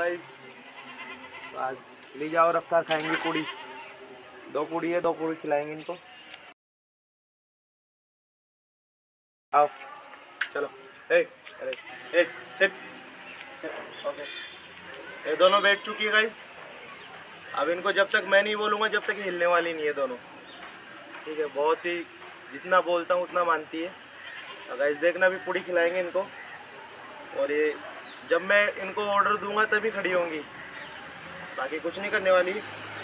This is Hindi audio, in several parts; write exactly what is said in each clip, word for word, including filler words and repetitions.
गाइस आज ले जाओ रफ्तार खाएंगे पूड़ी। दो पूड़ी है, दो पूड़ी खिलाएंगे इनको। आओ चलो। ए अरे ए सेट ओके। ये दोनों बैठ चुकी है गाइस। अब इनको जब तक मैं नहीं बोलूँगा जब तक हिलने वाली नहीं है दोनों। ठीक है, बहुत ही जितना बोलता हूँ उतना मानती है। तो गाइस देखना भी पूड़ी खिलाएंगे इनको। और ये जब मैं इनको ऑर्डर दूंगा तभी खड़ी होंगी, बाकी कुछ नहीं करने वाली।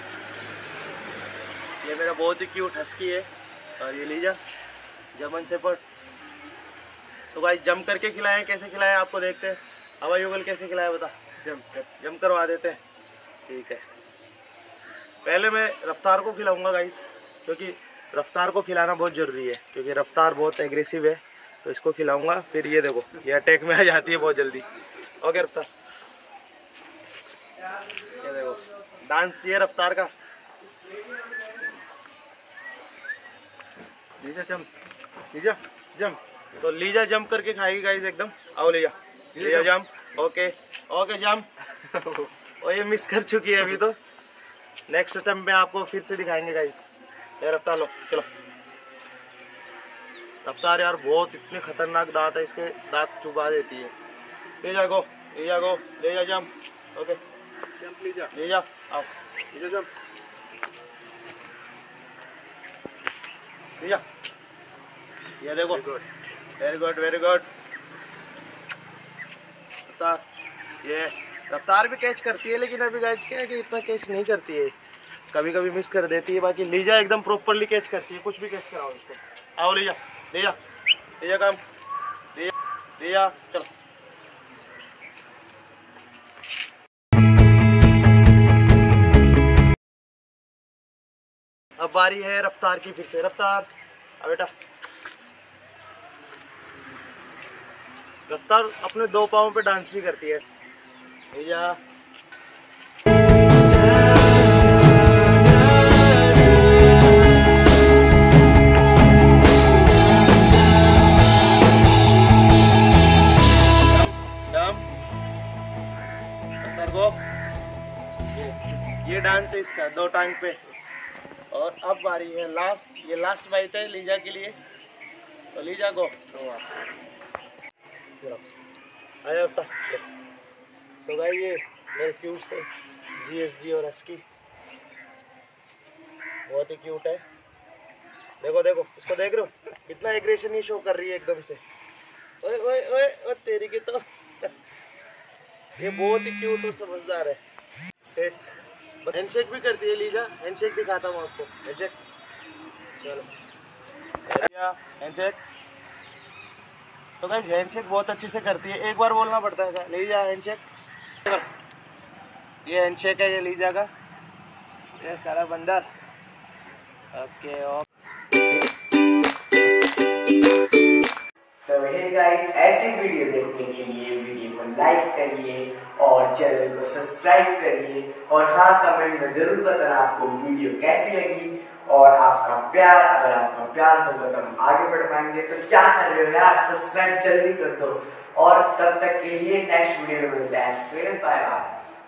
ये मेरा बहुत ही क्यूट हस्की है और ये Lisa German shepherd. So guys जम करके खिलाएं, कैसे खिलाएं आपको देखते हैं। हवा युगल कैसे खिलाया बता। जम कर जम करवा देते हैं। ठीक है, पहले मैं रफ्तार को खिलाऊंगा गाइस, क्योंकि रफ्तार को खिलाना बहुत ज़रूरी है, क्योंकि रफ्तार बहुत एग्रेसिव है। तो इसको खिलाऊंगा, फिर ये देखो ये अटैक में आ जाती है बहुत जल्दी। ओके रफ्तार, ये देखो डांस ये रफ्तार का। लीजा जम, लीजा जम। तो लीजा जम करके खाएगी गाइस एकदम। आओ लीजा, लीजा जम। ओके ओके जम। और ये मिस कर चुकी है अभी। तो नेक्स्ट अटेम्प्ट में आपको फिर से दिखाएंगे गाइस। ये रफ्तार लो चलो। रफ्तार यार बहुत इतने खतरनाक दांत है इसके, दांत चुबा देती है। ले जा गो, ले जा गो, ले जा जम। ओके जंप ले जा, ले जा आओ, ले जा जम, ले जा। ये देखो वेरी गुड वेरी गुड। रफ्तार ये रफ्तार भी कैच करती है, लेकिन अभी गाइस क्या है कि इतना कैच नहीं करती है, कभी कभी मिस कर देती है। बाकी लीजा एकदम प्रॉपरली कैच करती है, कुछ भी कैच कराओ इसको। आओ लीजा, ले जा, ले जा काम, ले जा, ले जा चल। अब बारी है रफ्तार की फिर से। रफ्तार अब बेटा। रफ्तार अपने दो पाँव पे डांस भी करती है। ले जा ये डांस है इसका, दो टांग पे। और अब बारी है लास्ट, ये लास्ट बाइट है लीजा के लिए। तो लीजा गो आया। सो गाइस ये मेरे क्यूट से जीएसडी और हस्की बहुत ही क्यूट है। देखो देखो इसको, देख रहे हो कितना एग्रेशन ही शो कर रही है एकदम से। ओए ओए ओए ओए तेरी की तो ये बहुत ही क्यूट और समझदार है। सेट हैंडशेक भी करती है लीजा। हैंडशेक दिखाता हूँ आपको। हैंडशेक चलो, हैंडशेक। तो गाइस हैंडशेक बहुत अच्छे से करती है, एक बार बोलना पड़ता है लीजा हैंडशेक। ये हैंडशेक है ये लीजा का, ये सारा बंदर। Okay okay. तो हे गाइस ऐसी वीडियो देखने के लिए वीडियो को लाइक करिए और चैनल को सब्सक्राइब करिए। और हाँ, कमेंट में जरूर बताना आपको वीडियो कैसी लगी। और आपका प्यार, अगर आपका प्यार होगा तो हम आगे बढ़ पाएंगे। तो क्या कर रहे हो यार, सब्सक्राइब जल्दी कर दो। और तब तक के लिए नेक्स्ट वीडियो में मिलते हैं। फिर बाय बाय।